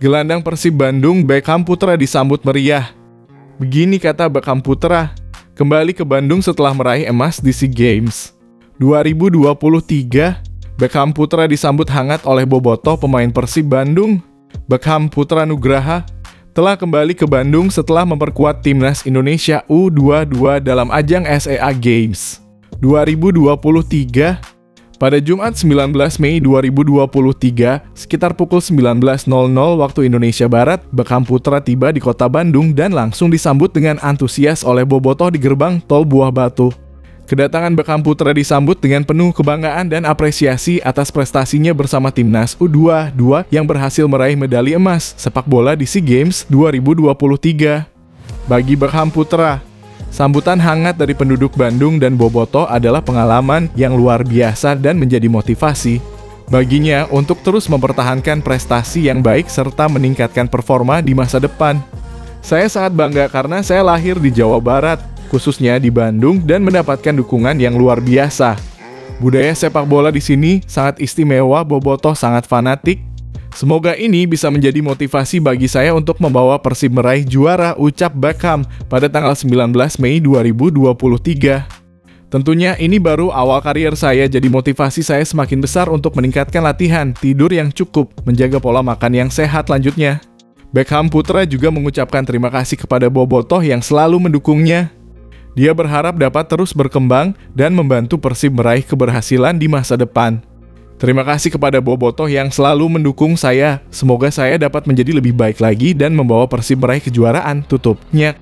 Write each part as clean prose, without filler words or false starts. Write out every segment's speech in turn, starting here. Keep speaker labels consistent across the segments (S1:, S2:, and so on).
S1: Gelandang Persib Bandung Beckham Putra disambut meriah. Begini kata Beckham Putra, kembali ke Bandung setelah meraih emas di SEA Games 2023. Beckham Putra disambut hangat oleh Bobotoh pemain Persib Bandung. Beckham Putra Nugraha telah kembali ke Bandung setelah memperkuat timnas Indonesia U22 dalam ajang SEA Games 2023. Pada Jumat 19 Mei 2023, sekitar pukul 19.00 waktu Indonesia Barat, Beckham Putra tiba di kota Bandung dan langsung disambut dengan antusias oleh Bobotoh di gerbang tol Buah Batu. Kedatangan Beckham Putra disambut dengan penuh kebanggaan dan apresiasi atas prestasinya bersama timnas U22 yang berhasil meraih medali emas sepak bola di SEA Games 2023. Bagi Beckham Putra, sambutan hangat dari penduduk Bandung dan Bobotoh adalah pengalaman yang luar biasa dan menjadi motivasi baginya untuk terus mempertahankan prestasi yang baik serta meningkatkan performa di masa depan. Saya sangat bangga karena saya lahir di Jawa Barat, khususnya di Bandung, dan mendapatkan dukungan yang luar biasa. Budaya sepak bola di sini sangat istimewa, Bobotoh sangat fanatik. Semoga ini bisa menjadi motivasi bagi saya untuk membawa Persib meraih juara, ucap Beckham pada tanggal 19 Mei 2023. Tentunya ini baru awal karier saya, jadi motivasi saya semakin besar untuk meningkatkan latihan, tidur yang cukup, menjaga pola makan yang sehat lanjutnya. Beckham Putra juga mengucapkan terima kasih kepada Bobotoh yang selalu mendukungnya. Dia berharap dapat terus berkembang dan membantu Persib meraih keberhasilan di masa depan. Terima kasih kepada Bobotoh yang selalu mendukung saya. Semoga saya dapat menjadi lebih baik lagi dan membawa Persib meraih kejuaraan, tutupnya.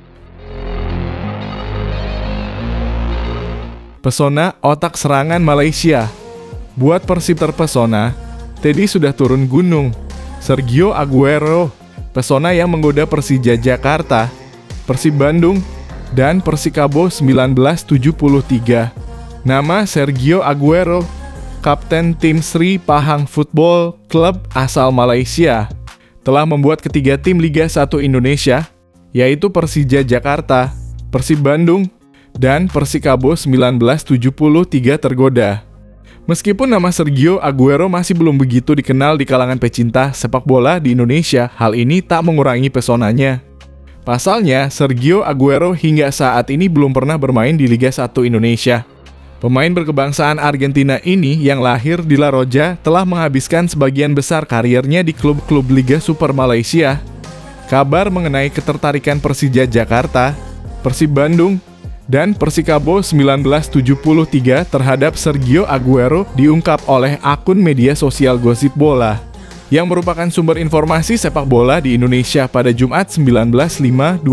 S1: Pesona otak serangan Malaysia. Buat Persib terpesona, Teddy sudah turun gunung. Sergio Aguero, pesona yang menggoda Persija Jakarta, Persib Bandung, dan Persikabo 1973. Nama Sergio Aguero, Kapten tim Sri Pahang Football Club asal Malaysia, telah membuat ketiga tim Liga 1 Indonesia, yaitu Persija Jakarta, Persib Bandung, dan Persikabo 1973 tergoda. Meskipun nama Sergio Aguero masih belum begitu dikenal di kalangan pecinta sepak bola di Indonesia, hal ini tak mengurangi pesonanya. Pasalnya, Sergio Aguero hingga saat ini belum pernah bermain di Liga 1 Indonesia. Pemain berkebangsaan Argentina ini yang lahir di La Roja telah menghabiskan sebagian besar kariernya di klub-klub Liga Super Malaysia. Kabar mengenai ketertarikan Persija Jakarta, Persib Bandung, dan Persikabo 1973 terhadap Sergio Aguero diungkap oleh akun media sosial Gosip Bola, yang merupakan sumber informasi sepak bola di Indonesia pada Jumat 19/5/2023.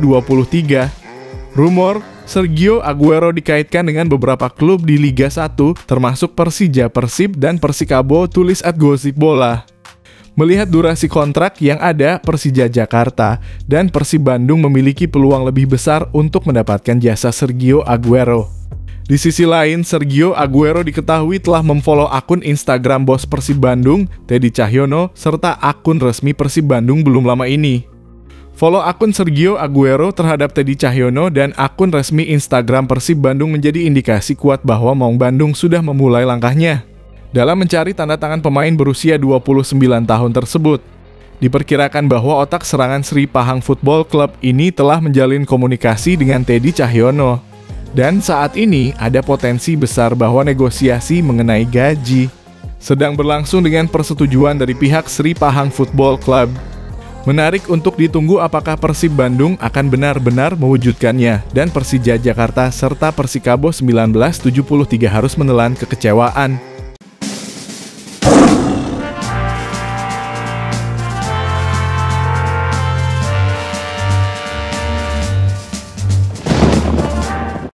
S1: Rumor Sergio Aguero dikaitkan dengan beberapa klub di Liga 1, termasuk Persija, Persib, dan Persikabo, tulis @Gosip Bola. Melihat durasi kontrak yang ada, Persija Jakarta dan Persib Bandung memiliki peluang lebih besar untuk mendapatkan jasa Sergio Aguero. Di sisi lain, Sergio Aguero diketahui telah memfollow akun Instagram bos Persib Bandung, Teddy Cahyono, serta akun resmi Persib Bandung belum lama ini. Follow akun Sergio Aguero terhadap Teddy Cahyono dan akun resmi Instagram Persib Bandung menjadi indikasi kuat bahwa Maung Bandung sudah memulai langkahnya dalam mencari tanda tangan pemain berusia 29 tahun tersebut. Diperkirakan bahwa otak serangan Sri Pahang Football Club ini telah menjalin komunikasi dengan Teddy Cahyono. Dan saat ini ada potensi besar bahwa negosiasi mengenai gaji sedang berlangsung dengan persetujuan dari pihak Sri Pahang Football Club. Menarik untuk ditunggu apakah Persib Bandung akan benar-benar mewujudkannya dan Persija Jakarta serta Persikabo 1973 harus menelan kekecewaan.